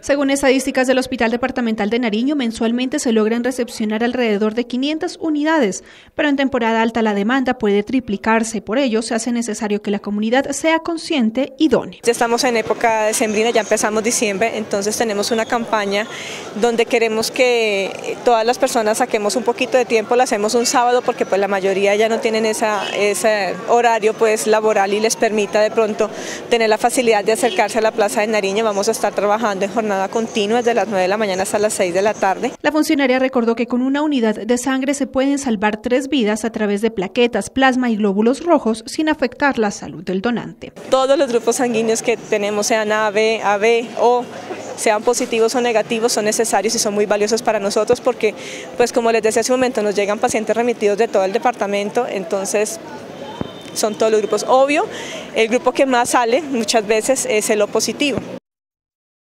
Según estadísticas del Hospital Departamental de Nariño, mensualmente se logran recepcionar alrededor de 500 unidades, pero en temporada alta la demanda puede triplicarse. Por ello, se hace necesario que la comunidad sea consciente y done. Ya estamos en época decembrina, ya empezamos diciembre, entonces tenemos una campaña donde queremos que todas las personas saquemos un poquito de tiempo, lo hacemos un sábado porque pues la mayoría ya no tienen ese horario pues laboral y les permita de pronto tener la facilidad de acercarse a la Plaza de Nariño. Vamos a estar trabajando en jornada continua desde las 9 de la mañana hasta las 6 de la tarde. La funcionaria recordó que con una unidad de sangre se pueden salvar 3 vidas a través de plaquetas, plasma y glóbulos rojos sin afectar la salud del donante. Todos los grupos sanguíneos que tenemos, sean AB, AB o sean positivos o negativos, son necesarios y son muy valiosos para nosotros porque, pues como les decía hace un momento, nos llegan pacientes remitidos de todo el departamento, entonces son todos los grupos. Obvio, el grupo que más sale muchas veces es el O positivo.